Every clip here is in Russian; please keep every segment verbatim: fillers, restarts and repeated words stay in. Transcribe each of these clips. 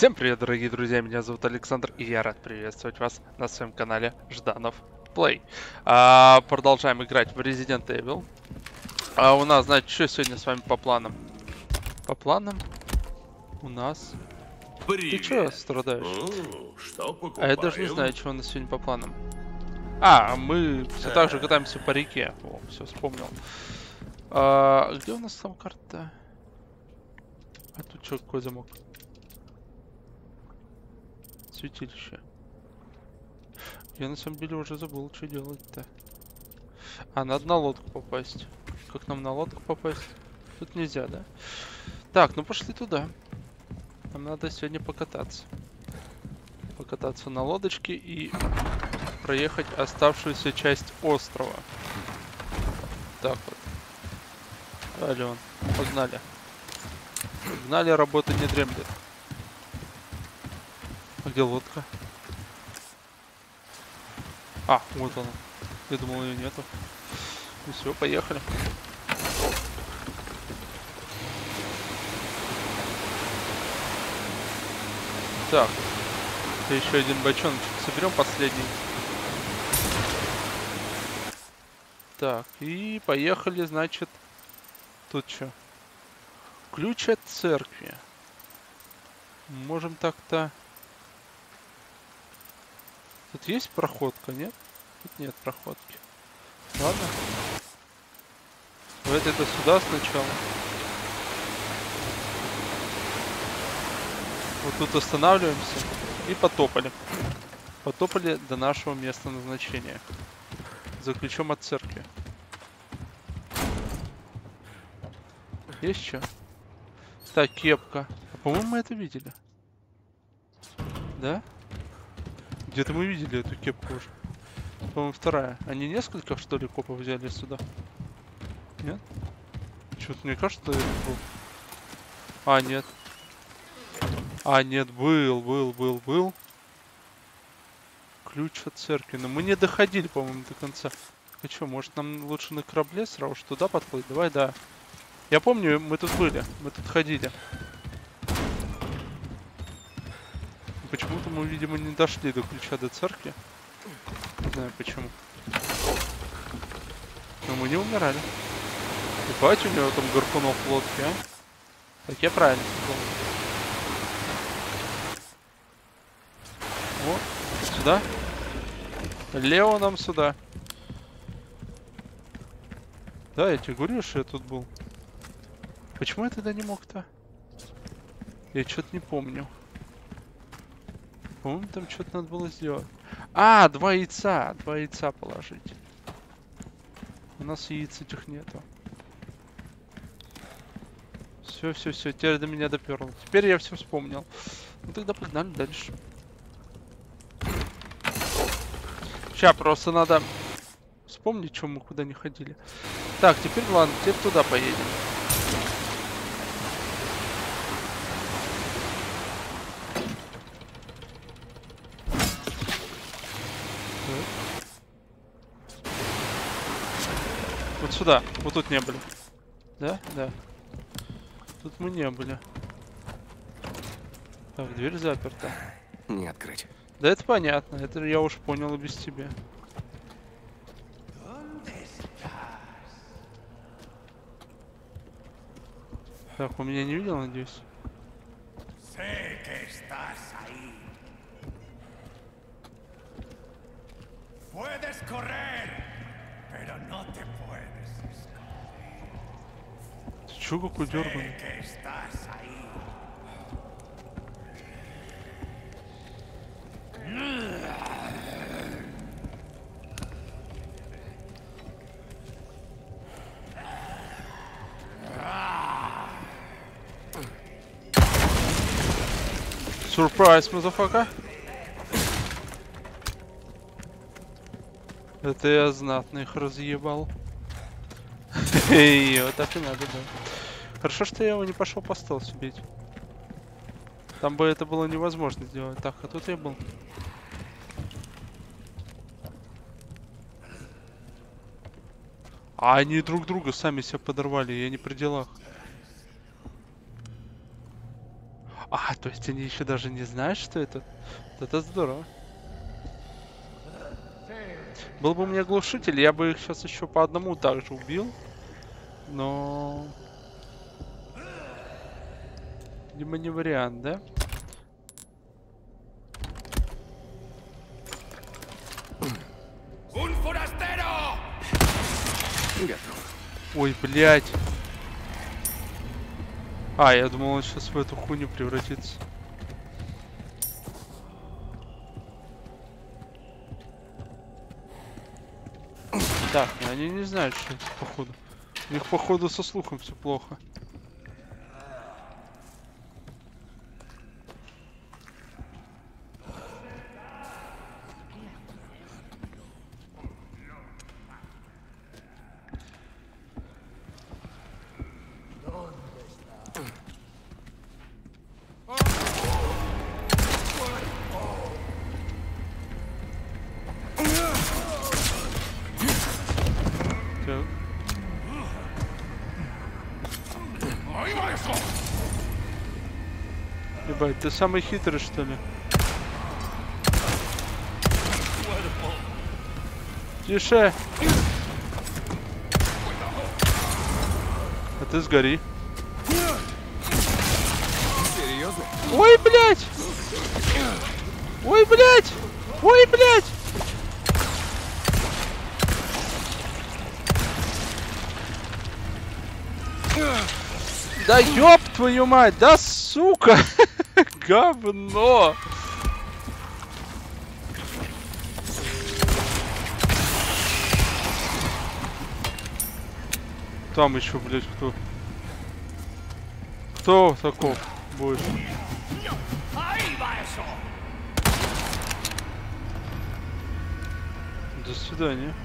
Всем привет, дорогие друзья, меня зовут Александр, и я рад приветствовать вас на своем канале Жданов Плей. А, продолжаем играть в Resident Evil. А у нас, знаете, что сегодня с вами по планам? По планам у нас... Ты чё Привет. страдаешь? О, что А покупаем? я даже не знаю, что у нас сегодня по планам. А, мы все так же катаемся по реке. О, все вспомнил. А, где у нас там карта? А тут что, какой замок? Святилище. Я на самом деле уже забыл, что делать-то. А, надо на лодку попасть. Как нам на лодку попасть? Тут нельзя, да? Так, ну пошли туда. Нам надо сегодня покататься. Покататься на лодочке и проехать оставшуюся часть острова. Так вот. Ален, погнали. Погнали, работа не дремлет. А где лодка? А, вот она. Я думал, ее нету. Ну все, поехали. Так. Это еще один бочоночек. Соберем последний. Так, и поехали, значит. Тут что? Ключ от церкви. Можем так-то... Тут есть проходка, нет? Тут нет проходки. Ладно. Давайте это сюда сначала. Вот тут останавливаемся и потопали. Потопали до нашего места назначения. За ключом от церкви. Есть что? Так, кепка. А, по-моему, мы это видели. Да? Где-то мы видели эту кепку уже. По-моему, вторая. Они несколько, что ли, копов взяли сюда? Нет? Что-то мне кажется, это был. А, нет. А, нет, был, был, был, был. Ключ от церкви. Но мы не доходили, по-моему, до конца. А что, может, нам лучше на корабле сразу же туда подплыть? Давай, да. Я помню, мы тут были. Мы тут ходили. Почему-то мы, видимо, не дошли до ключа до церкви. Не знаю почему. Но мы не умирали. Ебать, у него там гарпунов в лодке, а? Так я правильно помню. Вот, сюда. Лео нам сюда. Да, я тебе говорю, что я тут был. Почему я тогда не мог-то? Я что-то не помню. По-моему, там что-то надо было сделать. А, два яйца. Два яйца положить. У нас яиц этих нету. Все, все, все. Теперь до меня доперло. Теперь я все вспомнил. Ну тогда погнали дальше. Сейчас просто надо вспомнить, что мы куда не ходили. Так, теперь ладно, теперь туда поедем. Вот сюда. Вот тут не были. Да? Да. Тут мы не были. Так, дверь заперта. Не открыть. Да это понятно. Это я уж понял и без тебя. Так, он меня не видел, надеюсь? Puedes correr, pero no te puedes esconder. Ты чё какой дёрганый? Sé que estás ahí. Surprise, мазафака. Это я знатно их разъебал. Эй, вот так и надо, да. Хорошо, что я его не пошел по стелсу бить. Там бы это было невозможно сделать. Так, а тут я был. А они друг друга сами себя подорвали, я не при делах. А, то есть они еще даже не знают, что это? Вот это здорово. Был бы у меня глушитель, я бы их сейчас еще по одному также убил. Но... Видимо, не вариант, да? ¡Un forastero! Ой, блядь. А, я думал, он сейчас в эту хуйню превратится. Так, ну они не знают, что это, походу. У них, походу, со слухом все плохо. Так. Ебать, ты самый хитрый, что ли? Тише! А ты сгори. Серьезно? Ой, блядь! Ой, блядь! Ой, блядь! Да ёб твою мать! Да сука! Говно! Там еще, блядь, кто? Кто таков больше? ¡Ahí va eso! До свидания.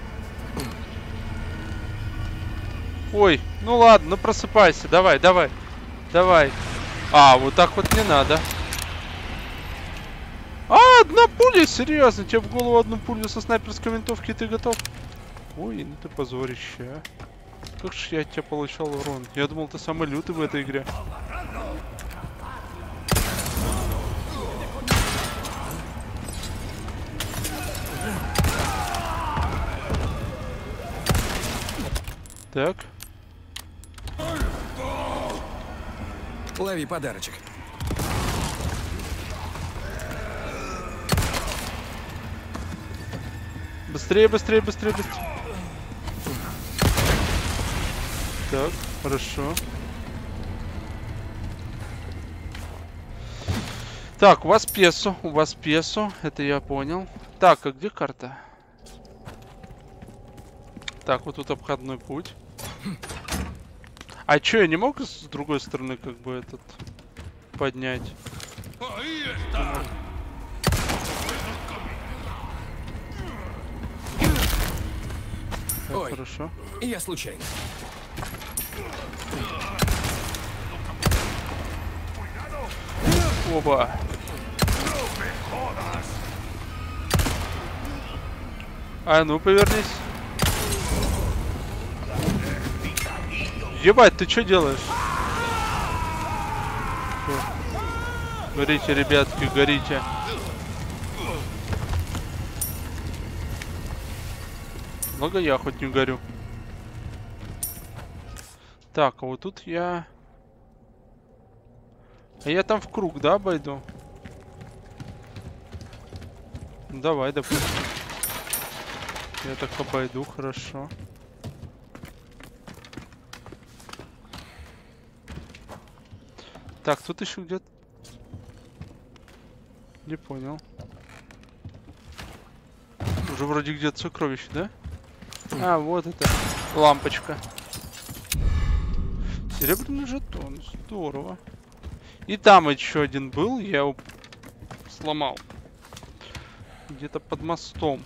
Ой, ну ладно, ну просыпайся, давай, давай, давай. А, вот так вот не надо. А, одна пуля, серьезно, тебе в голову одну пулю со снайперской винтовки, ты готов? Ой, ну ты позорище, а. Как же я от тебя получал урон? Я думал, ты самый лютый в этой игре. Так. Лови подарочек. Быстрее, быстрее, быстрее, быстрее. Так, хорошо. Так, у вас песо, у вас песо, это я понял. Так, а где карта? Так, вот тут обходной путь. А чё, я не мог с другой стороны как бы этот поднять? ¡Ahí está! Так, Ой. хорошо. Я случайно. Оба. А ну повернись. Ебать, ты что делаешь? Всё. Горите, ребятки, горите. Много я хоть не горю. Так, а вот тут я... А я там в круг, да, обойду? Давай, допустим. Я так обойду, хорошо. Так, тут еще где-то... Не понял. Уже вроде где-то сокровище, да? А, вот это. Лампочка. Серебряный жетон. Здорово. И там еще один был, я его сломал. Где-то под мостом.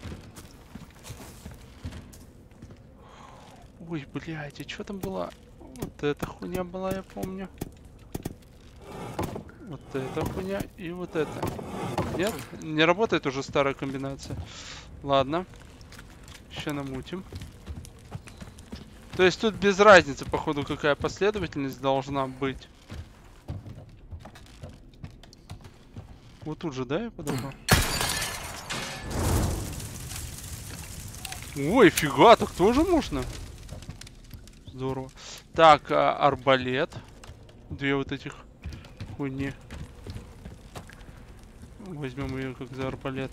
Ой, блядь, а что там была? Вот эта хуйня была, я помню. Вот эта хуйня и вот это. Нет? Не работает уже старая комбинация. Ладно. Еще намутим. То есть тут без разницы, походу, какая последовательность должна быть. Вот тут же, да, я подобрал? Ой, фига, так тоже можно? Здорово. Так, а, арбалет. Две вот этих хуйни. Возьмем ее как за арбалет.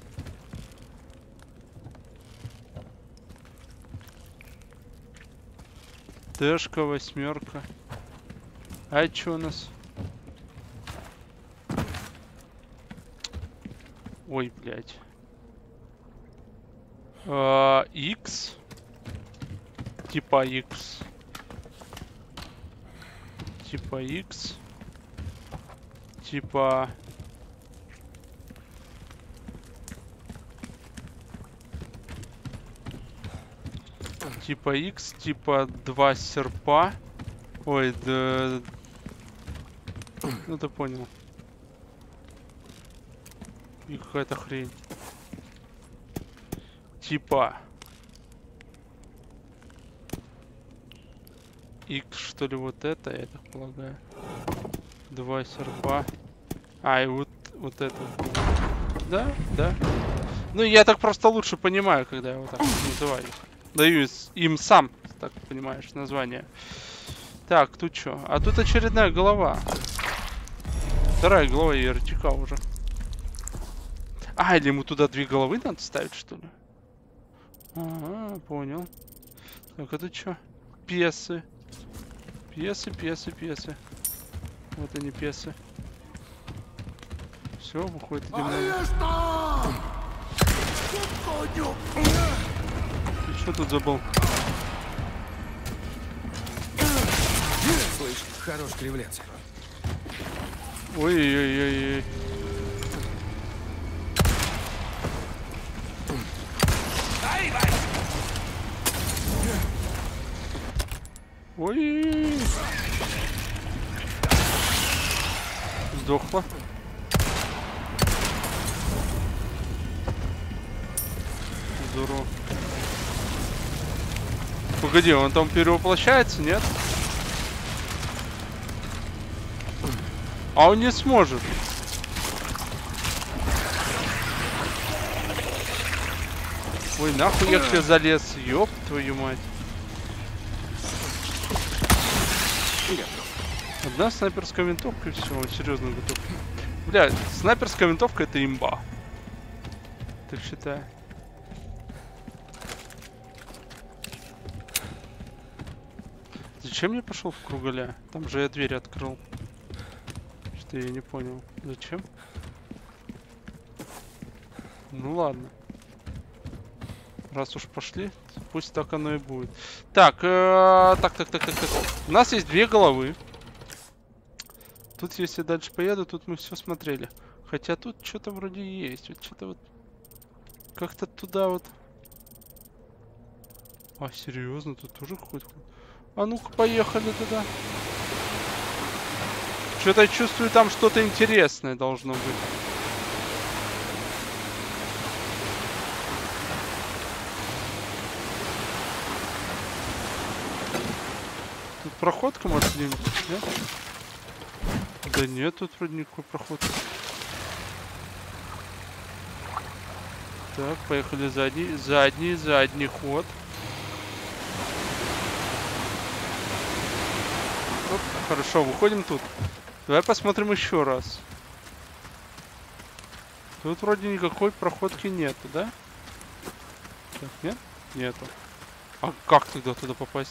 Тэшка, восьмерка. А что у нас? Ой, блядь. А, X. Типа X. Типа X. Типа... Типа X, типа два серпа. Ой, да... Ну ты понял. И какая-то хрень. Типа... X, что ли, вот это, я так полагаю. Два серпа. А, и вот, вот это. Да, да. Ну, я так просто лучше понимаю, когда я вот так называю. Даю им сам, так понимаешь, название. Так, тут что? А тут очередная голова. Вторая голова и эр тэ ка уже. А, или ему туда две головы надо ставить, что ли? Ага, понял. Так, это что? Песы. Песы, песы, песы. Вот они, песы. Все, выходит, идем на... Ты что тут забыл? Слышь, хорош кривляться. Ой-ой-ой-ой. Ой. Сдохла. Здорово. Погоди, он там перевоплощается, нет? А он не сможет. Ой, нахуй я к тебе залез, ёб твою мать. Одна снайперская винтовка и все, он серьезно готов. Бля, снайперская винтовка это имба. Так считай. Зачем я пошел в кругаля? Там же я дверь открыл. Что я не понял. Зачем? Ну ладно. Раз уж пошли, пусть так оно и будет. Так, э, так, так, так, так, так. У нас есть две головы. Тут, если дальше поеду, тут мы все смотрели. Хотя тут что-то вроде есть. Вот что-то вот... Как-то туда вот... А, серьезно? Тут тоже хоть... А ну-ка, поехали туда. Что-то я чувствую, там что-то интересное должно быть. Тут проходка, может, где-нибудь? Нет? Да нет, тут вроде никакой проходки. Так, поехали задний, задний, задний ход. Оп, хорошо, выходим тут. Давай посмотрим еще раз. Тут вроде никакой проходки нету, да? Так, нет? Нету. А как тогда туда попасть?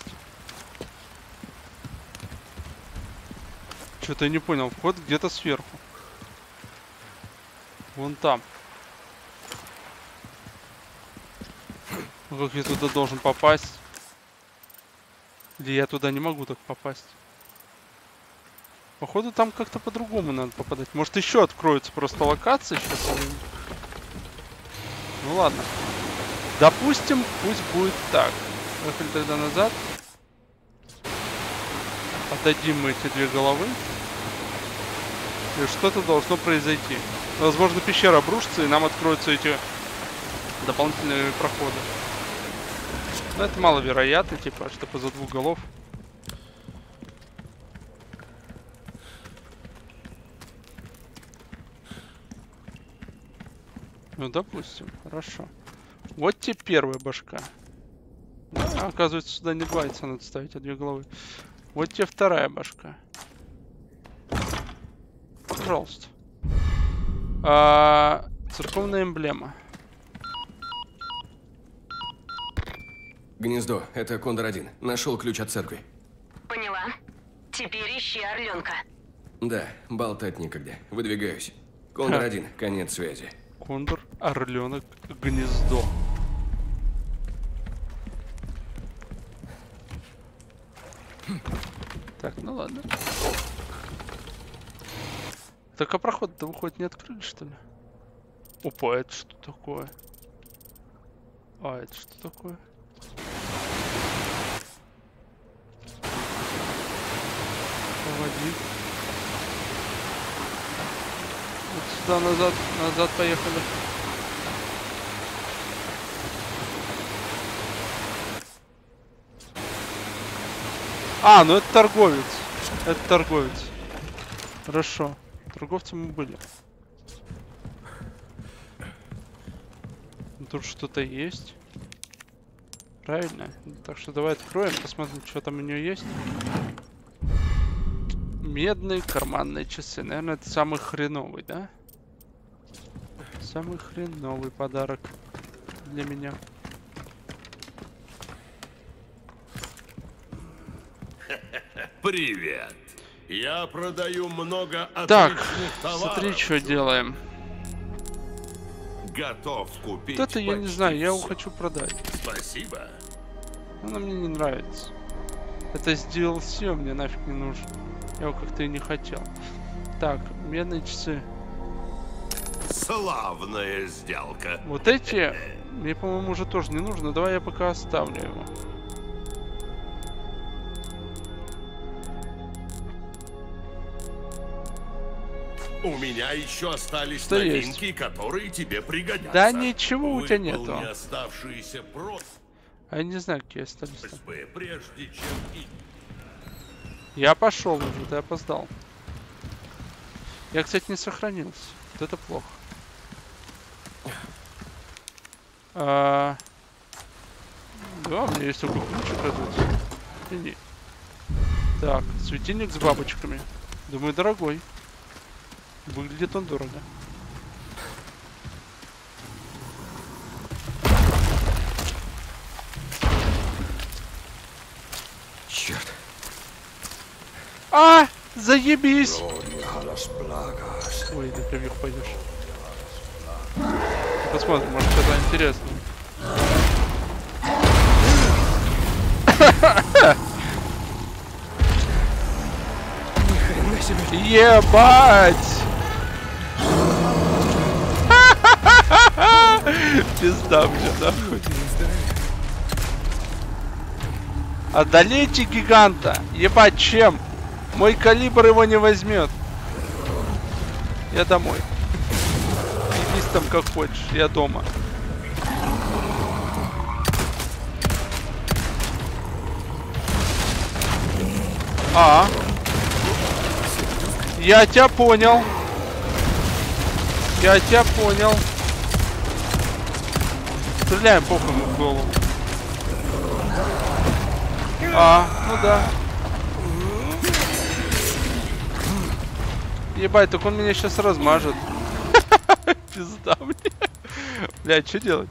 Что-то я не понял. Вход где-то сверху. Вон там. Ну, как я туда должен попасть? Или я туда не могу так попасть? Походу там как-то по-другому надо попадать. Может еще откроется просто локация сейчас? Ну ладно. Допустим, пусть будет так. Поехали тогда назад. Отдадим мы эти две головы. И что-то должно произойти. Возможно, пещера обрушится, и нам откроются эти дополнительные проходы. Но это маловероятно, типа, чтобы за двух голов. Ну, допустим, хорошо. Вот тебе первая башка. А, оказывается, сюда не два яйца надо ставить, а две головы. Вот тебе вторая башка. Пожалуйста. А, церковная эмблема. Гнездо. Это Кондор один. Нашел ключ от церкви. Поняла. Теперь ищи орленка. Да, болтать некогда. Выдвигаюсь. Кондор один. Конец связи. Кондор, орленок, гнездо. Так, ну ладно. Так, а проход-то выходит не открыли, что ли? Опа, это что такое? А, это что такое? Проводник. Вот сюда назад, назад поехали. А, ну это торговец. Это торговец. Хорошо. Торговцем мы были. Тут что-то есть. Правильно? Так что давай откроем, посмотрим, что там у нее есть. Медные карманные часы. Наверное, это самый хреновый, да? Самый хреновый подарок для меня. Привет. Я продаю много отличных Так, товаров. смотри, что делаем. Готов купить. Вот это я не почти знаю, я его всё. хочу продать. Спасибо. Оно мне не нравится. Это с ди эл си мне нафиг не нужен. Я его как-то и не хотел. Так, медные часы. Славная сделка. Вот эти мне, по-моему, уже тоже не нужно. Давай я пока оставлю его. У меня еще остались Что новинки, которые тебе пригодятся. Да ничего у тебя нету. Выполни оставшиеся А я не знаю, какие остались. просьбы, прежде чем и... Я пошел уже, ты опоздал. Я, кстати, не сохранился. Вот это плохо. А... Да, у меня есть только ключик этот. И не. Так, светильник с бабочками. Думаю, дорогой. Выглядит он дорого. Черт. А! Заебись! Ой, ты вверх пойдешь. Посмотрим, может это интересно. Ни хрена себе. Ебать! Пизда мне, нахуй. Одолейте гиганта. Ебать, чем? Мой калибр его не возьмет. Я домой. Ебись там как хочешь, я дома. А. Я тебя понял. Я тебя понял. Стреляем похуй ему в голову. А, ну да. Ебать, так он меня сейчас размажет. Пизда мне. Блядь, что делать?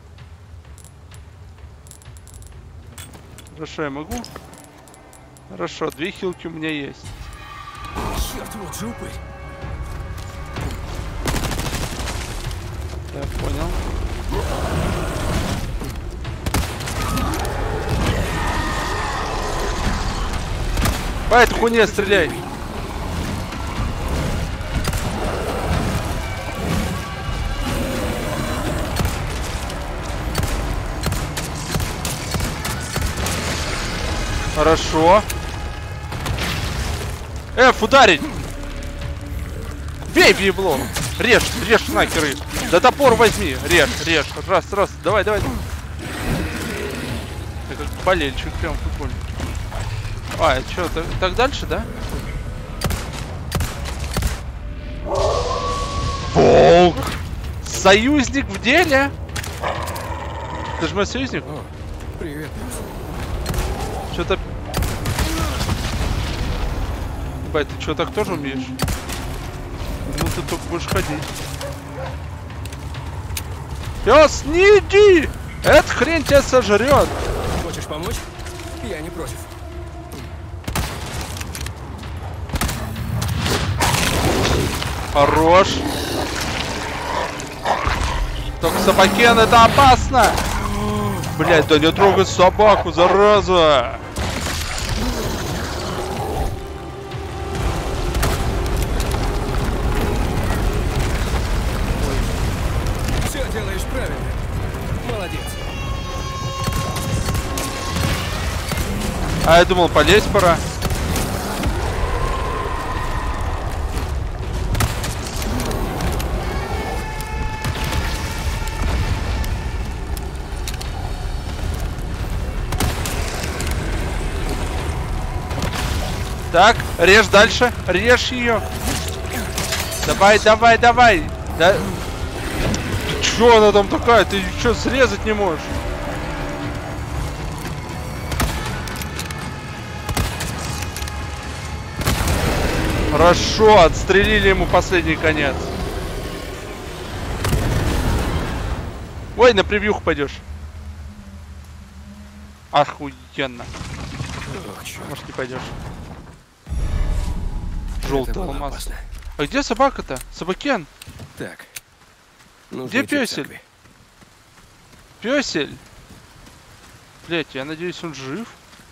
Хорошо, я могу? Хорошо, две хилки у меня есть. Черт, вот же упырь. Я понял. По этой хуйне стреляй. Хорошо. Эф, ударить! Бей, биебло! Режь, режь нахер их! Да топор возьми! Режь, режь! Раз, раз, давай, давай! Я как болельщик прям футбольный. А, это что, так, так дальше, да? Волк! Союзник в деле? Ты же мой союзник? О, привет. Что-то... Бать, ты что, так тоже умеешь? Ну ты только будешь ходить. Пёс, не иди! Эта хрень тебя сожрет. Хочешь помочь? Я не против. Хорош. Только собакен, это опасно. Блять, да не трогай собаку, зараза. Все делаешь правильно. Молодец. А я думал, полезть пора. Так, режь дальше, режь ее. Давай, давай, давай. Да... Ты чё она там такая? Ты чё, срезать не можешь? Хорошо, отстрелили ему последний конец. Ой, на превьюху пойдешь. Охуенно. Ох, чёрт. Может, не пойдешь. Это Желтый было алмаз. опасно. А где собака-то? Собакен? Так. Нужно Где идти к пёсель? церкви. Пёсель? Блять, я надеюсь, он жив.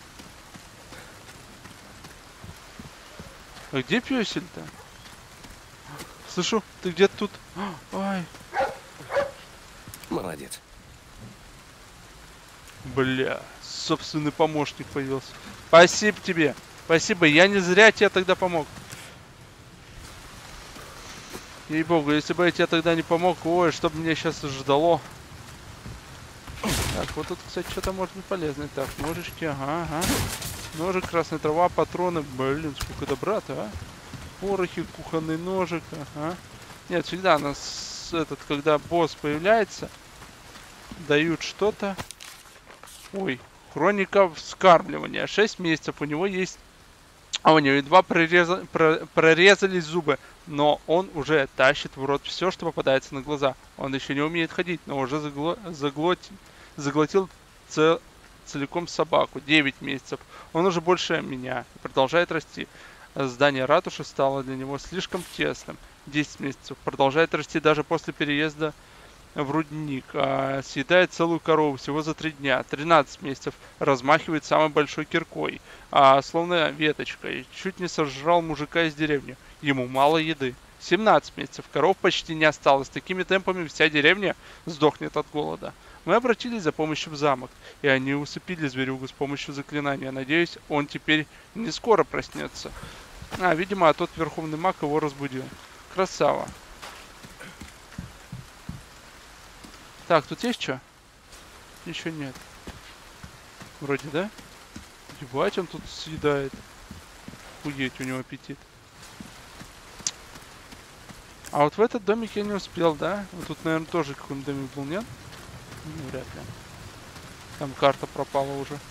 А где пёсель-то? Слышу, ты где-то тут. Ой, Молодец. бля, собственный помощник появился. Спасибо тебе. Спасибо, я не зря тебе тогда помог. Ей-богу, если бы я тебе тогда не помог, ой, что бы меня сейчас ждало. Так, вот тут, кстати, что-то может быть полезное. Так, ножички, ага, ага. Ножик, красная трава, патроны. Блин, сколько добра-то, а? Порохи, кухонный ножик, ага. Нет, всегда нас, этот, когда босс появляется, дают что-то. Ой, хроника вскармливания. шесть месяцев у него есть... А у него едва прореза... про... прорезались зубы, но он уже тащит в рот все, что попадается на глаза. Он еще не умеет ходить, но уже загло... заглотил, заглотил цел... целиком собаку. девять месяцев. Он уже больше меня и продолжает расти. Здание ратуши стало для него слишком тесным. десять месяцев. Продолжает расти даже после переезда в рудник. А, съедает целую корову всего за три дня. тринадцать месяцев. Размахивает самой большой киркой. А, словно веточкой. Чуть не сожрал мужика из деревни. Ему мало еды. семнадцать месяцев. Коров почти не осталось. Такими темпами вся деревня сдохнет от голода. Мы обратились за помощью в замок. И они усыпили зверюгу с помощью заклинания. Надеюсь, он теперь не скоро проснется. А, видимо, а тот верховный маг его разбудил. Красава. Так, тут есть что? Еще нет. Вроде, да? Ебать, он тут съедает. Хуеть, у него аппетит. А вот в этот домик я не успел, да? Вот тут, наверное, тоже какой-нибудь домик был, нет? Ну, вряд ли. Там карта пропала уже.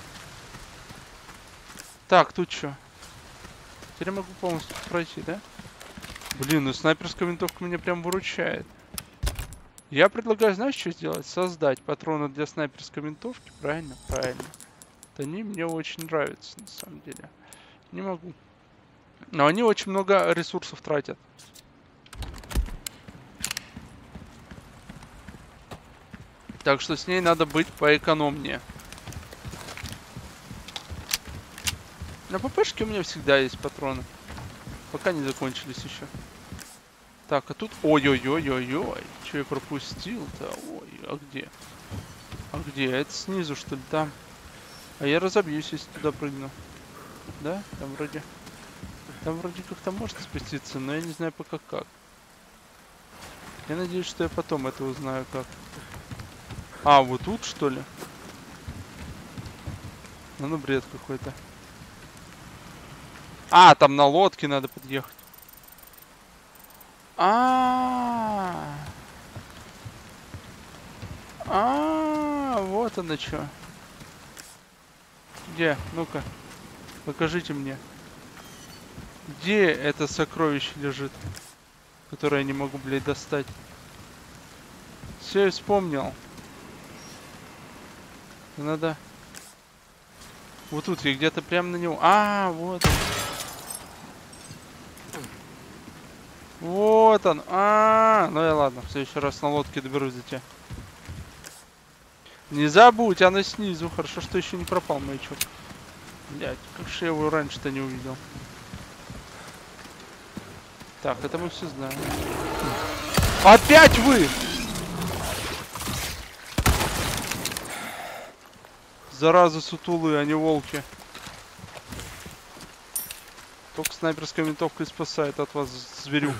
Так, тут что? Теперь я могу полностью пройти, да? Блин, ну снайперская винтовка меня прям выручает. Я предлагаю, знаешь, что сделать? Создать патроны для снайперской винтовки. Правильно? Правильно. Они мне очень нравятся, на самом деле. Не могу. Но они очень много ресурсов тратят. Так что с ней надо быть поэкономнее. На ППшке у меня всегда есть патроны. Пока не закончились еще. Так, а тут... Ой-ой-ой-ой-ой. Че я пропустил-то? Ой, а где? А где? Это снизу, что ли? Там. А я разобьюсь, если туда прыгну. Да? Там вроде... Там вроде как-то может спуститься, но я не знаю пока как. Я надеюсь, что я потом это узнаю как. А, вот тут, что ли? Ну, ну бред какой-то. А, там на лодке надо подъехать. А, -а, -а. Вот оно чё. Где? Ну-ка. Покажите мне. Где это сокровище лежит? Которое я не могу, блядь, достать. Все, я вспомнил. Надо... Вот тут я где-то прямо на него. А, вот он. Вот он. А, -а, -а. Ну и ладно, в следующий раз на лодке доберусь до тебя. Не забудь, она снизу. Хорошо, что еще не пропал маячок. Блять, как же я его раньше-то не увидел. Так, это мы все знаем. Опять вы! Заразы сутулые, а не волки. Только снайперская винтовка и спасает от вас, зверюк.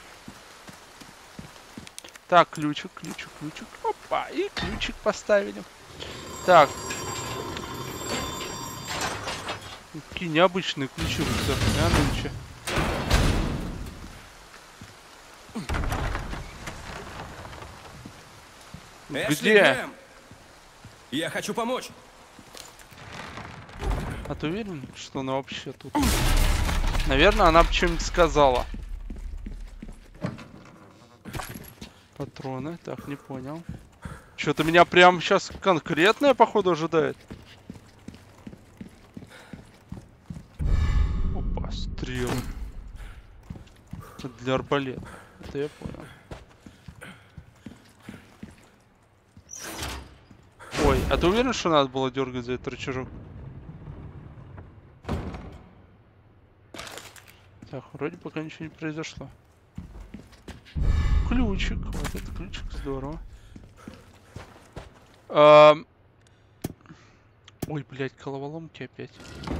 Так, ключик, ключик, ключик. Опа, и ключик поставили. Так. Какие необычные ключи. А нынче. Эшли Где? Грэм! Я хочу помочь. А ты уверен, что она вообще тут? Наверное, она бы что-нибудь сказала. Патроны. Так, не понял. Что-то меня прямо сейчас конкретное, походу, ожидает. Опа, стрелы. Это для арбалета. Это я понял. Ой, а ты уверен, что надо было дергать за этот рычажок? Так, вроде пока ничего не произошло. Ключик. Вот этот ключик, здорово. А... Ой, блядь, головоломки опять.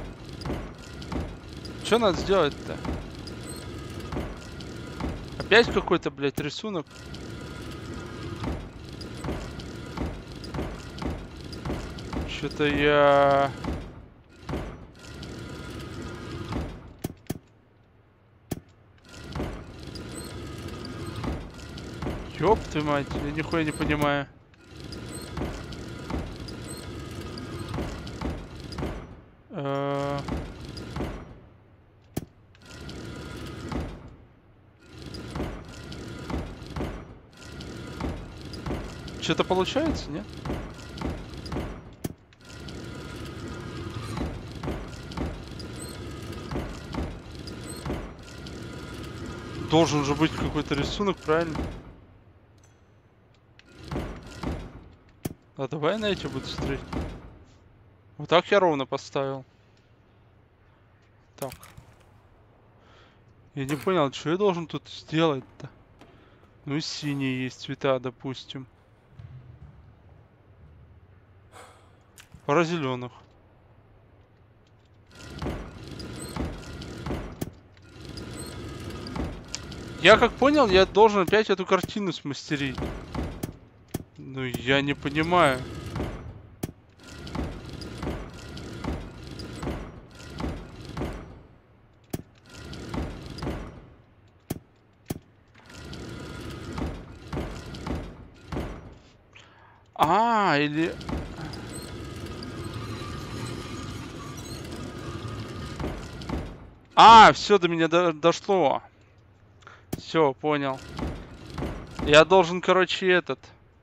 Что надо сделать-то? Опять какой-то, блядь, рисунок. Что-то я... Ёб ты мать, я нихуя не понимаю. Э... Что-то получается, нет? Должен же быть какой-то рисунок, правильно? А давай на эти буду смотреть. Вот так я ровно поставил. Так. Я не понял, что я должен тут сделать-то? Ну и синие есть цвета, допустим. Пара зеленых. Я как понял, я должен опять эту картину смастерить. Ну, я не понимаю. А, или... А, все до меня до дошло. Все, понял. Я должен, короче, этот...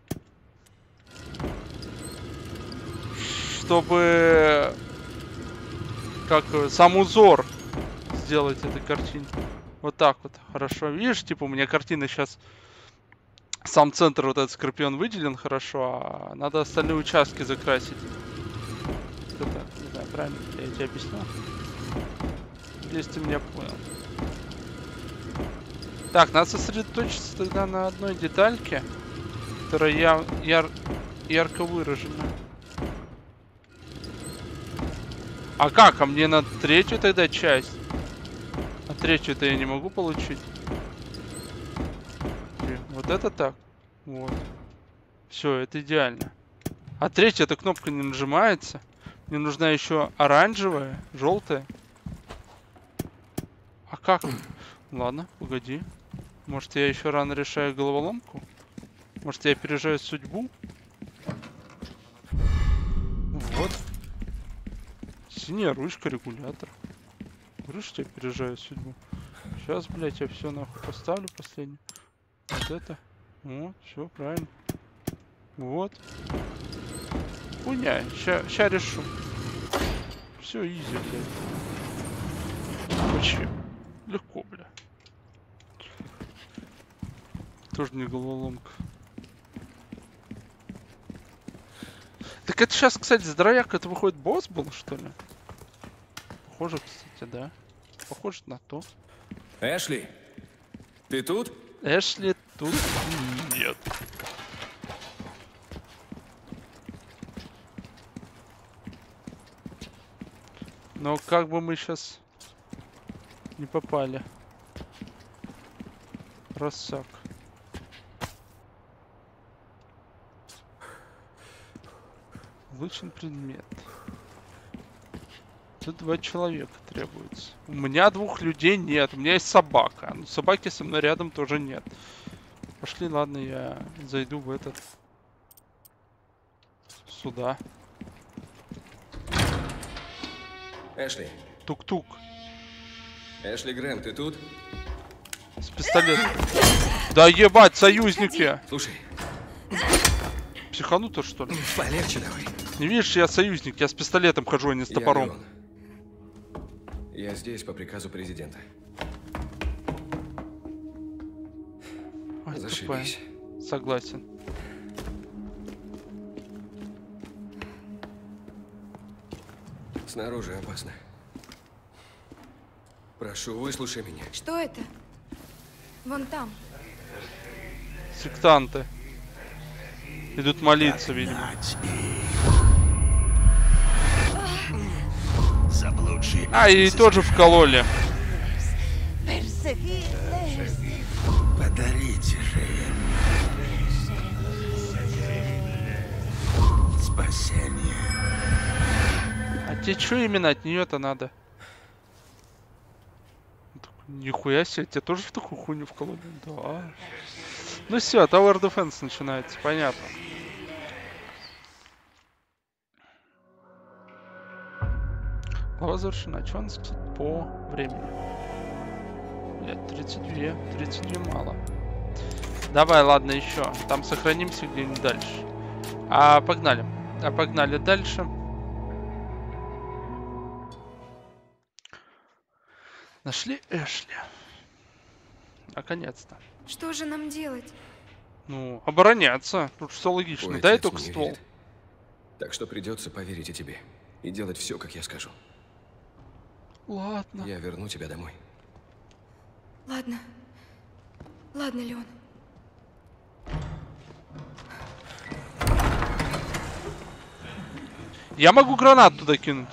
Чтобы... Как сам узор сделать этой картине. Вот так вот, хорошо. Видишь, типа у меня картина сейчас... Сам центр вот этот скорпион выделен хорошо, а надо остальные участки закрасить. Это, не знаю, правильно я тебе объяснил? Здесь ты меня понял. Так, надо сосредоточиться тогда на одной детальке, которая я, яр, ярко выражена. А как? А мне на третью тогда часть? А третью-то я не могу получить. Вот это так. Вот. Все, это идеально. А третья эта кнопка не нажимается. Мне нужна еще оранжевая, желтая. А как? Ладно, погоди. Может, я еще рано решаю головоломку? Может, я опережаю судьбу? Вот. Синяя ручка, регулятор. Говорю, что я опережаю судьбу. Сейчас, блядь, я все нахуй поставлю последний. Вот это. Вот, все правильно. Вот. Хуйня. Ща, ща решу. Все изи, блядь. Вообще. Легко, бля. Тоже не головоломка. Так это сейчас, кстати, здоровяк, это выходит босс был, что ли? Похоже, кстати, да. Похоже на то. Эшли, ты тут? Эшли тут нет. Но как бы мы сейчас не попали. Рассак. Лучший предмет. Тут два человека требуется. У меня двух людей нет. У меня есть собака. Но собаки со мной рядом тоже нет. Пошли, ладно, я зайду в этот. Сюда. Эшли. Тук-тук. Эшли Грэм, ты тут? С пистолетом. Да ебать, союзники. Слушай, Психануто, что ли? полегче давай. Не видишь, я союзник. Я с пистолетом хожу, а не с Я топором. Леон. Я здесь по приказу президента. Ой, тупая. Зашибись. Согласен. Снаружи опасно. Прошу, выслушай меня. Что это? Вон там. Сектанты. Идут молиться, видимо. Заблудшие. А, и тоже вкололи. Подарите же им спасение. А тебе что именно от нее-то надо? Нихуя себе, тебе тоже в такую хуйню вкололи? Да. Ну все, Tower Defense начинается, понятно. Глава завершена. Что у нас, кстати, по времени? Блять, тридцать два. тридцать два мало. Давай, ладно, еще. Там сохранимся где-нибудь дальше. А, погнали. А, погнали дальше. Нашли Эшли. Наконец-то. Что же нам делать? Ну, обороняться. Тут все логично. Твой Дай отец только мне ствол. верит. Так что придется поверить и тебе. И делать все, как я скажу. Ладно. Я верну тебя домой. Ладно. Ладно, Леон. Я могу гранат туда кинуть.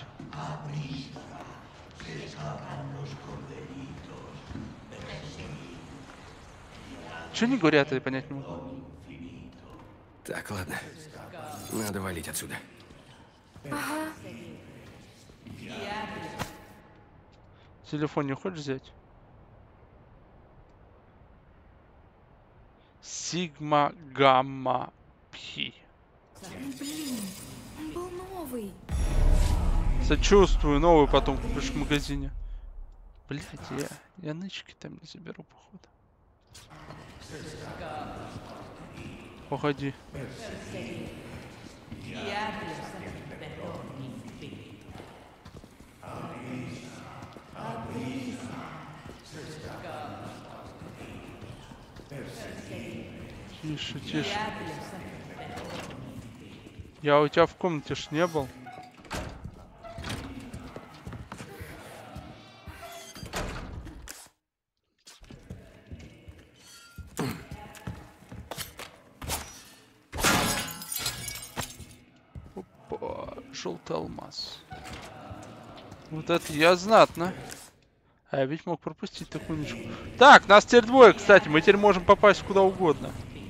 Что они говорят, я понять не могу. Так, ладно. Надо валить отсюда. Ага. Телефон не хочешь взять? Сигма Гамма Пи. Блин, он был новый. Сочувствую, новый потом купишь в магазине. Блять, я, я нычки там не заберу, походу. Погоди. Тише, тише. Я у тебя в комнате ж не был. Опа, желтый алмаз. Вот это я знатно. А я ведь мог пропустить такую ничку. Так, нас теперь двое, кстати. Мы теперь можем попасть куда угодно.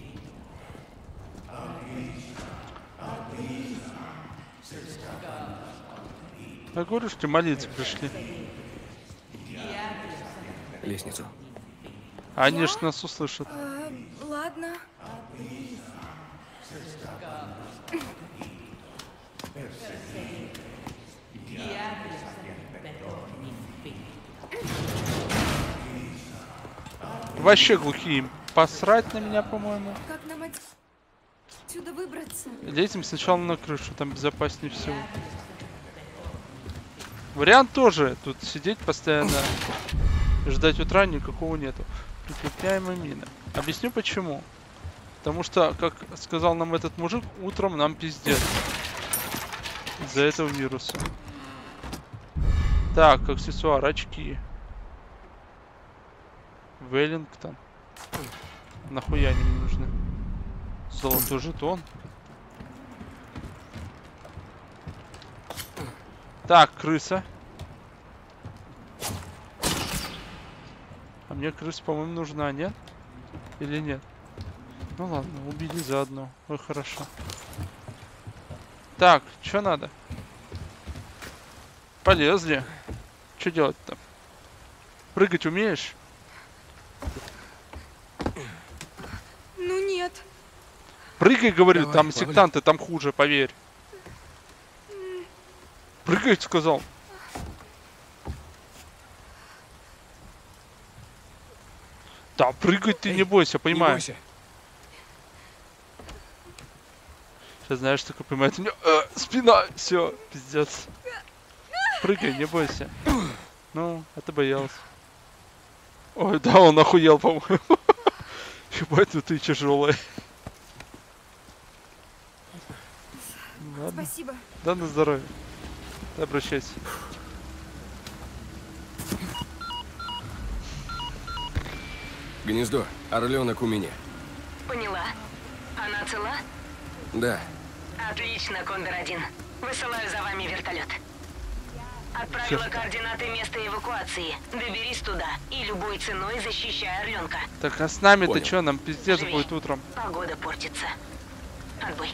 Я говорю, что молиться пришли. Лестницу. Они ж нас услышат. А, ладно. Вообще глухие. Им посрать на меня, по-моему. Как нам от- отсюда выбраться? Лезем сначала на крышу, там безопаснее всего. Вариант тоже. Тут сидеть постоянно, ждать утра никакого нету. Прикрепляемая мина. Объясню почему. Потому что, как сказал нам этот мужик, утром нам пиздец. Из-за этого вируса. Так, аксессуар, очки. Веллингтон. Нахуя они мне нужны? Золотой жетон. Так, крыса. А мне крыса, по-моему, нужна, нет? Или нет? Ну ладно, убили заодно. Ой, хорошо. Так, что надо? Полезли. Что делать-то? Прыгать умеешь? Ну нет. Прыгай, говорю, Давай, там Павлик. сектанты, там хуже, поверь. Прыгай, сказал. Да, прыгать ты не бойся, Не понимаю. бойся. Сейчас знаешь, такой понимает, у меня э, спина, все, пиздец. Прыгай, не бойся. Ну, а ты боялся. Ой, да, он охуел, по-моему. Ебать, ну ты тяжелая. Ладно. Спасибо. Да, на здоровье. Обращайся. Гнездо. Орленок у меня. Поняла. Она цела? Да. Отлично, Кондор один. Высылаю за вами вертолет. Отправила координаты места эвакуации. Доберись туда и любой ценой защищай Орленка. Так, а с нами-то Понял. что, нам пиздец Живи. будет утром? Погода портится. Отбой.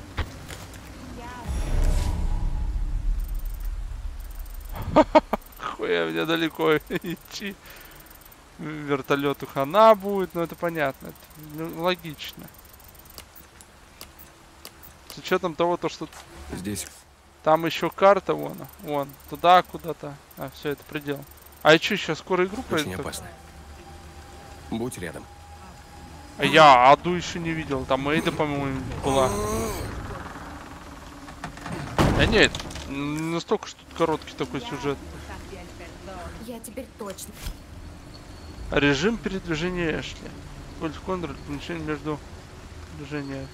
Хуя мне далеко идти. Вертолету хана будет, ну это понятно, это ну, логично. С учетом того, то, что Здесь там еще карта вон, вон, туда куда-то. А, все, это предел. А и что, сейчас скоро игру очень пройдет? опасно. Будь рядом. А я Аду еще не видел, там Эйда, по-моему, была. А нет, не настолько, что тут короткий такой сюжет. Я теперь точно. Режим передвижения Эшли. Пульс контроль, перемещение между движениями.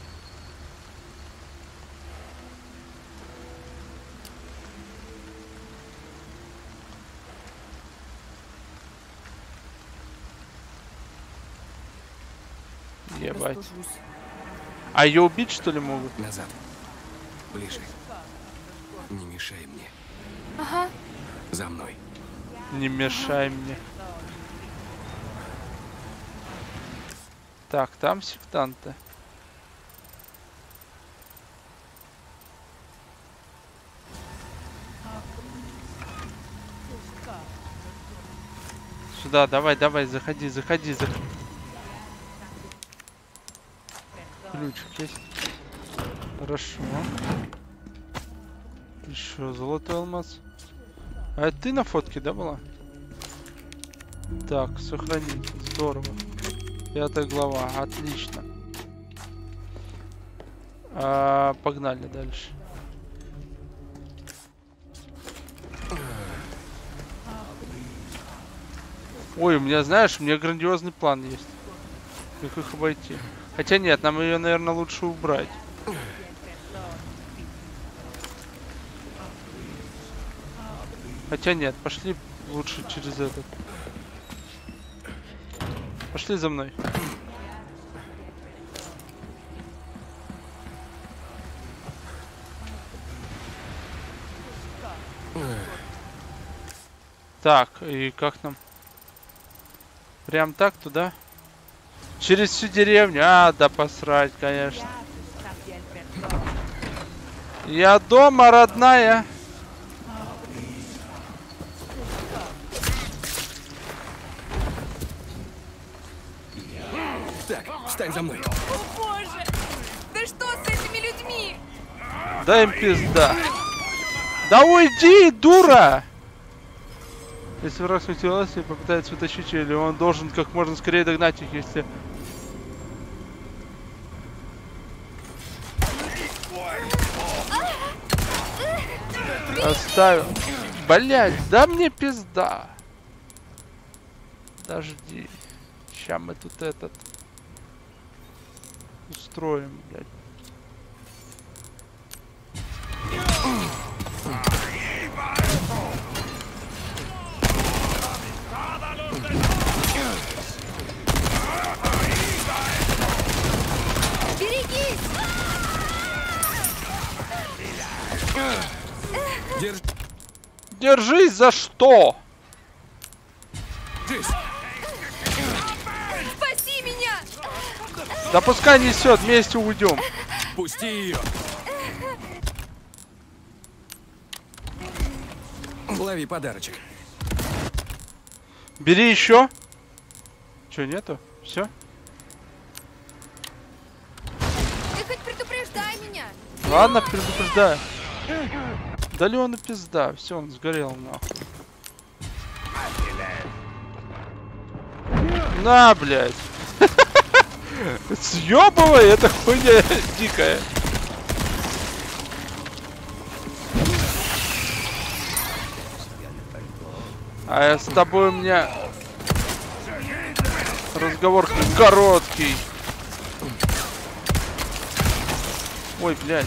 Ебать. Расскажусь. А ее убить, что ли, могут? Назад. Ближе. Не мешай мне. Ага. За мной. Не мешай мне. Так, там сектанты. Сюда, давай, давай, заходи, заходи, заходи. Ключик есть. Хорошо. Еще золотой алмаз. А это ты на фотке, да, была? Так, сохранить. Здорово. Пятая глава. Отлично. А, погнали дальше. Ой, у меня, знаешь, у меня грандиозный план есть. Как их обойти. Хотя нет, нам ее, наверное, лучше убрать. Хотя нет, пошли лучше через этот. Пошли за мной. Так, и как нам? Прям так туда? Через всю деревню? А, да посрать, конечно. Я дома, родная. Так, встань за мной. О боже! Да что с этими людьми? Дай им пизда. Да уйди, дура! Если враг схватился и попытается вытащить ее, или он должен как можно скорее догнать их, если... Оставил. Блять, да мне пизда. Подожди. Сейчас мы тут этот... устроим, блядь. Берегись! Держ... Держись за что? Спаси меня! Да пускай несет, вместе уйдем. Пусти ее. Лови подарочек. Бери еще. Че, нету? Все? Ты хоть предупреждай меня! Ладно, предупреждаю. Да Леону пизда. Все, он сгорел нахуй. На, блядь. Съебывай, это хуйня дикая. А я с тобой у меня разговор короткий. Ой, блядь.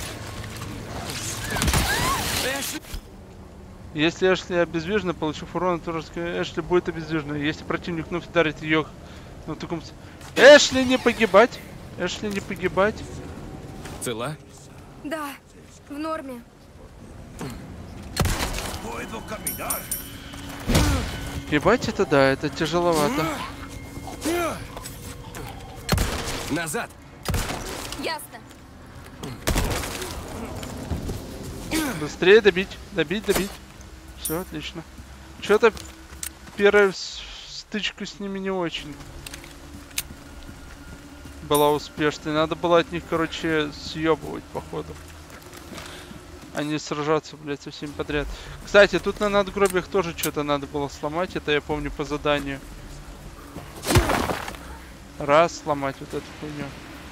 Если Эшли обездвижена, получив урон, то Эшли будет обездвижена. Если противник вновь ударит ее, ну в таком... Эшли не погибать! Эшли не погибать! Цела? Да, в норме. Ебать, это да, это тяжеловато. Назад! Ясно. Быстрее добить, добить, добить. Все, отлично. Что-то первая стычка с ними не очень была успешной. Надо было от них, короче, съебывать, походу. А не сражаться, блядь, со всеми подряд. Кстати, тут на надгробиях тоже что-то надо было сломать. Это я помню по заданию. Раз, сломать вот эту хуйню.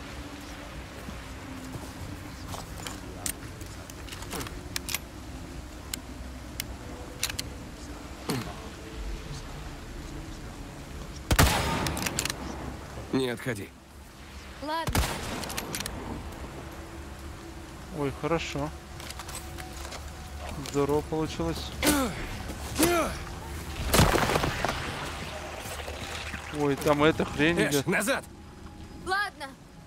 Не отходи. Ладно. Ой, хорошо. Здорово получилось. Ой, там эта хрень Эш, идет. назад! Ладно.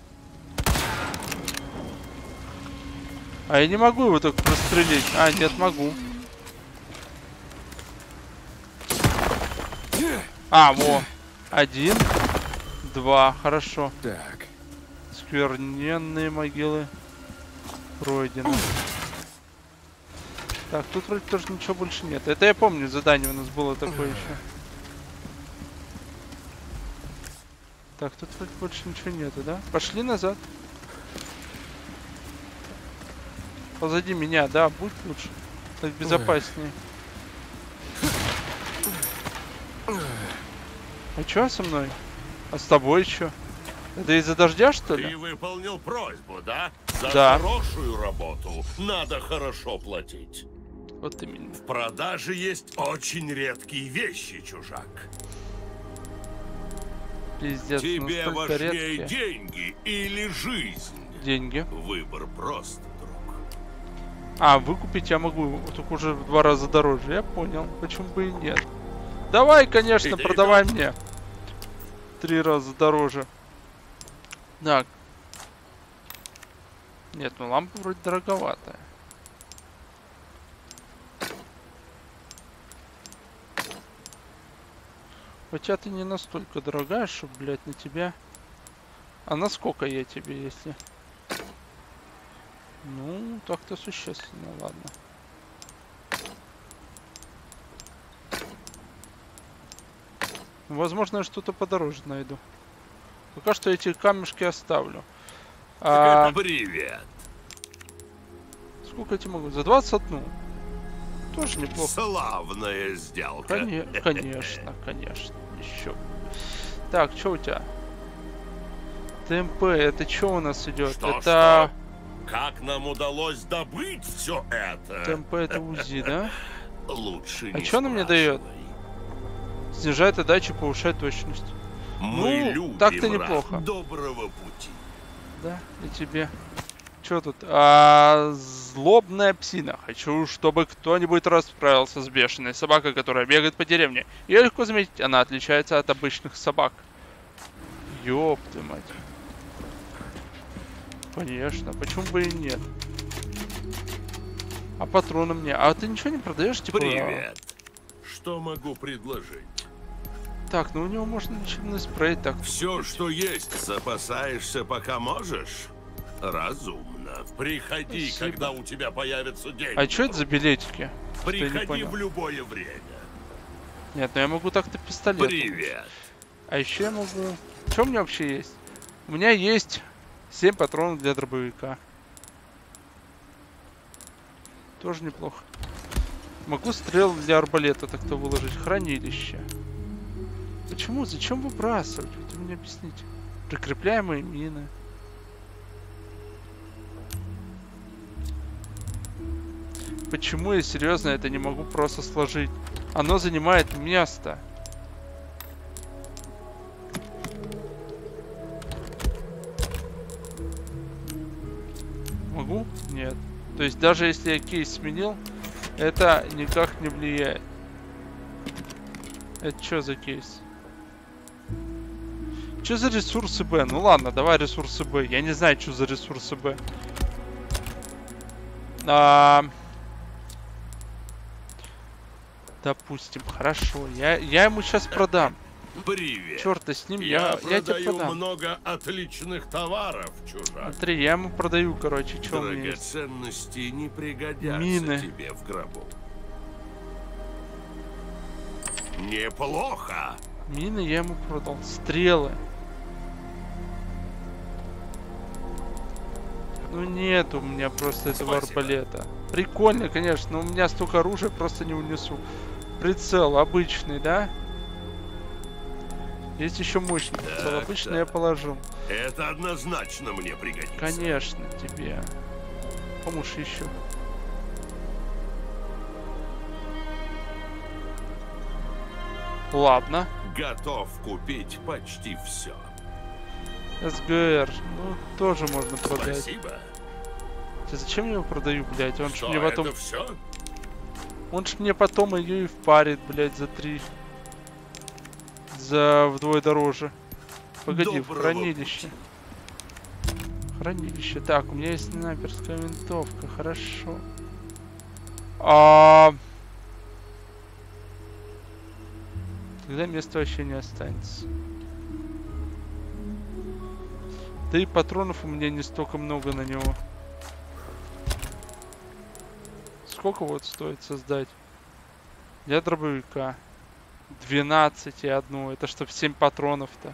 А я не могу его так прострелить. А, нет, могу. А, во. Один. Два. Хорошо. Так. Скверненные могилы пройдены. Так, тут вроде тоже ничего больше нет. Это я помню, задание у нас было такое еще. Так, тут вроде больше ничего нету, да? Пошли назад. Позади меня, да, будь лучше. Так безопаснее. А чё со мной? А с тобой чё? Это из-за дождя, что ли? Ты выполнил просьбу, да? За Да. хорошую работу надо хорошо платить. Вот именно. В продаже есть очень редкие вещи, чужак. Пиздец, Тебе настолько важнее редкие. деньги или жизнь? Деньги. Выбор прост, друг. А, выкупить я могу, только уже в два раза дороже. Я понял, почему бы и нет. Давай, конечно, Идея продавай мне. Три раза дороже. Так. Нет, ну лампа вроде дороговатая. Хотя ты не настолько дорогая, что, блядь, на тебя... А на сколько я тебе, если... Ну, так-то существенно, ладно. Возможно, я что-то подороже найду. Пока что эти камешки оставлю. А, Привет. Сколько я тебе могу? За двадцать одну. Тоже неплохо. Славная сделка. Коне- Конечно, конечно. Еще. Так, что у тебя? ТМП, это что у нас идет? Что, Это что? Как нам удалось добыть все это? ТМП, это УЗИ, да? Лучше А не что она мне дает? спрашивай. Снижает отдачу, повышает точность. Мы Ну, любим так-то рад неплохо. доброго пути. Да, и тебе. Что тут? А, злобная псина. Хочу, чтобы кто-нибудь расправился с бешеной собакой, которая бегает по деревне. Ее легко заметить, она отличается от обычных собак. Ёб ты мать. Конечно, почему бы и нет? А патроны мне? А ты ничего не продаешь, типа? Привет. Что могу предложить? Так, ну у него можно лечебный спрей, так. Все, что есть, запасаешься, пока можешь? Разумно. Приходи, Спасибо. когда у тебя появятся деньги. А что это за билетики? Что я не Приходи понял. в любое время. Нет, ну я могу так-то пистолет. Привет. А еще я могу... Что у меня вообще есть? У меня есть семь патронов для дробовика. Тоже неплохо. Могу стрел для арбалета так-то выложить. Хранилище. Почему? Зачем выбрасывать? Вы мне объясните. Прикрепляемые мины. Почему я серьезно это не могу просто сложить? Оно занимает место. Могу? Нет. То есть даже если я кейс сменил, это никак не влияет. Это что за кейс? Что за ресурсы Б? Ну ладно, давай ресурсы Б. Я не знаю, что за ресурсы Б. А... Допустим, хорошо. Я, я ему сейчас продам. Привет. Черт с ним, Я, я, я, тебе продаю продам. много отличных товаров, чужак. Смотри, я ему продаю, короче, что у меня есть. Драгоценности не пригодятся Мины. тебе в гробу. Неплохо. Мины я ему продал. Стрелы. Ну нет у меня просто этого Спасибо. арбалета. Прикольно, конечно, но у меня столько оружия просто не унесу. Прицел обычный, да? Есть еще мощный прицел. Так, Обычно так. я положу. Это однозначно мне пригодится. Конечно, тебе. Помощь еще. Ладно. Готов купить почти все. СГР. Ну, тоже можно продать. Спасибо. Ты зачем я его продаю, блядь? Он ж Что, мне потом... это все? Он ж мне потом ее и впарит, блядь, за три. За вдвое дороже. Погоди, в Доброго хранилище. Хранилище. Так, у меня есть снайперская винтовка. Хорошо. А... Тогда места вообще не останется. Да и патронов у меня не столько много на него. Сколько вот стоит создать? Для дробовика. двенадцать и одну. Это чтоб семь патронов-то.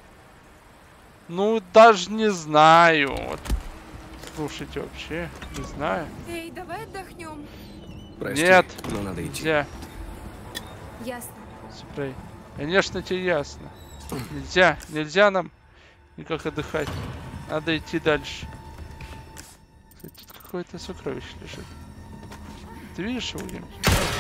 Ну, даже не знаю. Вот. Слушайте, вообще, не знаю. Эй, давай отдохнем. Прости, Нет. но надо идти. Нельзя. Ясно. Спрей. Конечно, тебе ясно. Нельзя. Нельзя нам никак отдыхать. Надо идти дальше. Кстати, тут какое-то сокровище лежит. Ты видишь его, Гем?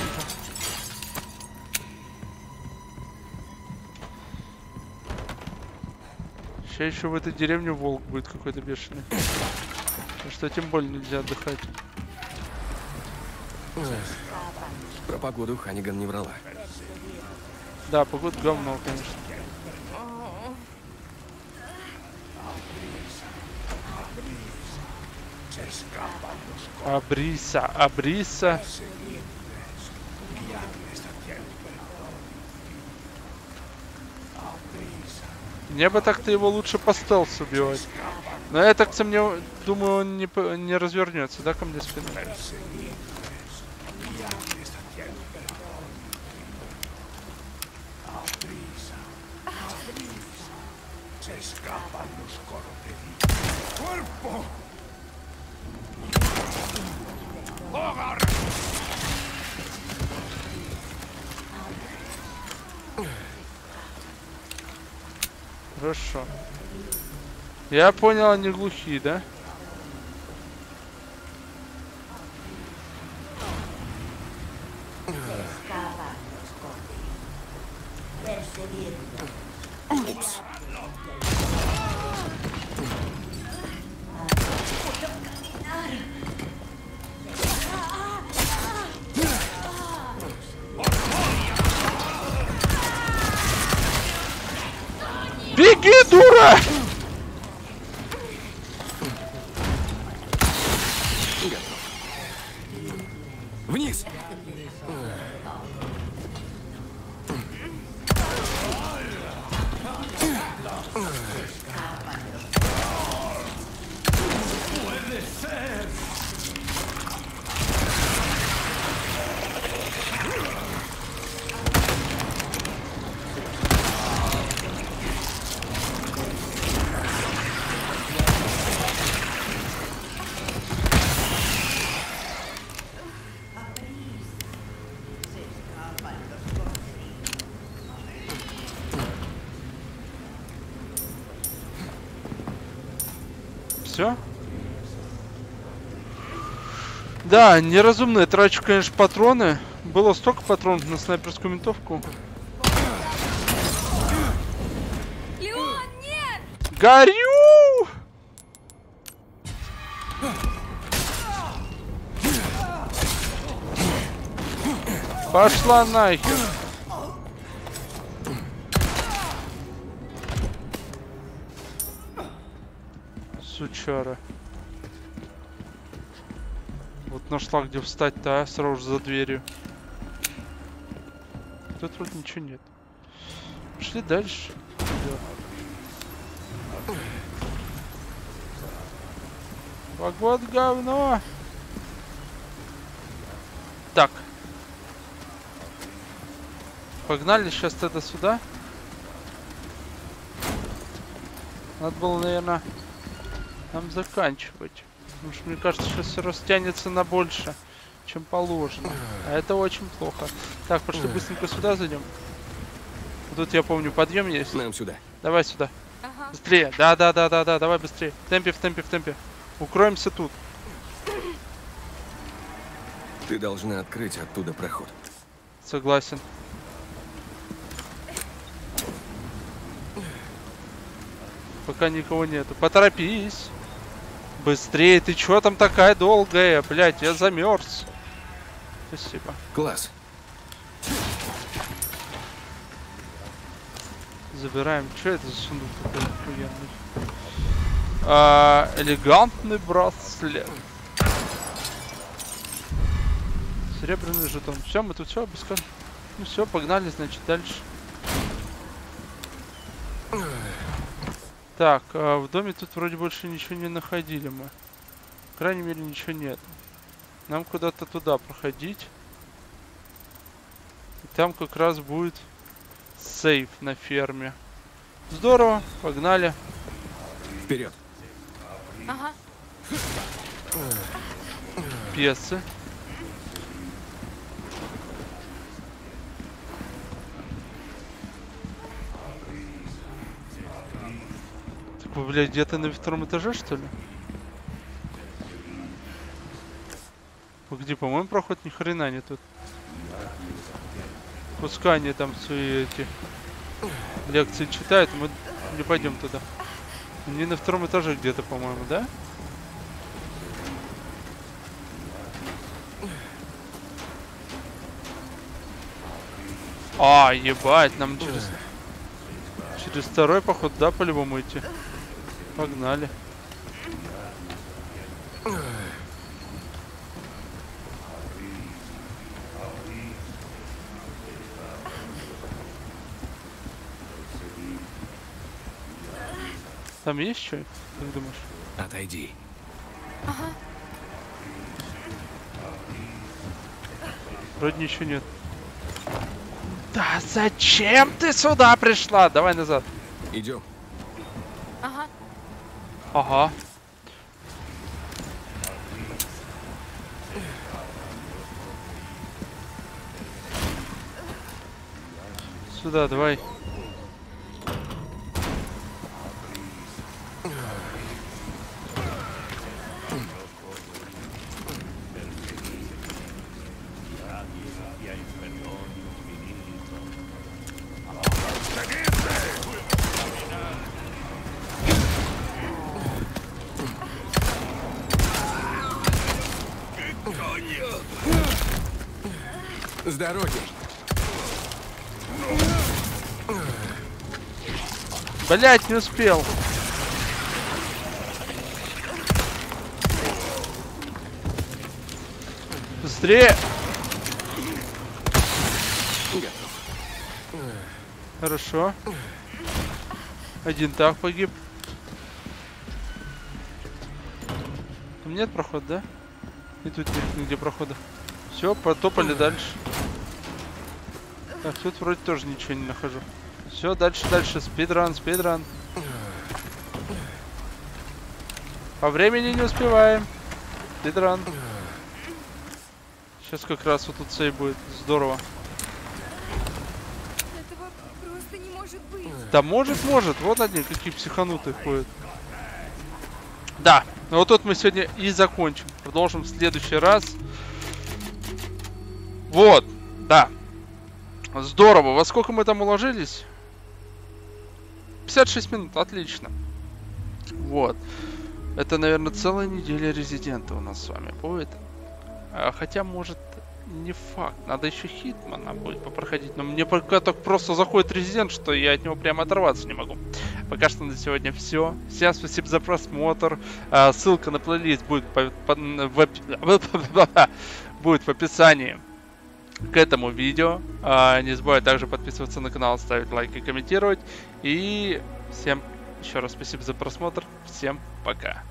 Сейчас еще в этой деревне волк будет какой-то бешеный. Так что тем более нельзя отдыхать. Про погоду Ханиган не врала. Да, погода говно, конечно. Абриса, Абриса. Мне бы так-то его лучше по стелсу убивать. Но я так-то мне думаю, он не, по- не развернется, да, ко мне спиной? Хорошо. Я понял, они глухие, да? Упс. Беги, дура! Вниз! Все? Да, неразумно. Я трачу, конечно, патроны. Было столько патронов на снайперскую винтовку. Леон, нет! Горю! Пошла нахер. Сучара. Вот нашла, где встать-то, а? Сразу же за дверью. Тут вроде ничего нет. Пошли дальше. Погода говно. Так. Погнали сейчас тогда сюда. Надо было, наверное, нам заканчивать. Потому что, мне кажется, сейчас все растянется на больше, чем положено. А это очень плохо. Так, пошли быстренько сюда зайдем. Тут, я помню, подъем есть. Нам сюда. Давай сюда. Ага. Быстрее. Да, да, да, да, да. Давай быстрее. В темпе, в темпе, в темпе. Укроемся тут. Ты должна открыть оттуда проход. Согласен. Пока никого нету. Поторопись. Быстрее. Ты чё там такая долгая? Блять, я замерз. Спасибо. Класс. Забираем. Что это за сундук такой охуенный? А, элегантный браслет. Серебряный жетон. Все, мы тут все обыскали. Ну все, погнали, значит, дальше. Так, а в доме тут вроде больше ничего не находили мы. По крайней мере, ничего нет. Нам куда-то туда проходить. И там как раз будет сейф на ферме. Здорово, погнали. Вперед. Ага. Пьесы. Так вы, блядь, где-то на втором этаже, что ли? Где, по-моему, проход ни хрена не тут. Пускай они там свои эти лекции читают, мы не пойдем туда. Они на втором этаже где-то, по-моему, да? А, ебать, нам через... Через второй поход, да, по-любому идти? Погнали. Там есть что? Как думаешь? Отойди. Ага. Вроде ничего нет. Да зачем ты сюда пришла? Давай назад. Идем. Ага. Ага. Сюда, давай. С дороги. Блять, не успел. Быстрее. Хорошо. Один так погиб. Там нет прохода, да? И тут нет нигде прохода. Все, потопали дальше. Так, тут вроде тоже ничего не нахожу. Все, дальше, дальше. Спидран, спидран. По времени не успеваем. Спидран. Сейчас как раз вот тут сейв будет. Здорово. Этого просто не может быть. Да может, может. Вот они, какие психанутые ходят. Да, ну вот тут мы сегодня и закончим. Продолжим в следующий раз. Вот, да. Здорово. Во сколько мы там уложились? пятьдесят шесть минут, отлично. Вот. Это, наверное, целая неделя Резидента у нас с вами будет. А, хотя, может, не факт. Надо еще Хитмана будет попроходить. Но мне пока так просто заходит Резидент, что я от него прямо оторваться не могу. Пока что на сегодня все. Всем спасибо за просмотр. А, ссылка на плейлист будет, по, по, в, будет в описании к этому видео. А, не забывай также подписываться на канал, ставить лайки, комментировать. И всем еще раз спасибо за просмотр. Всем пока.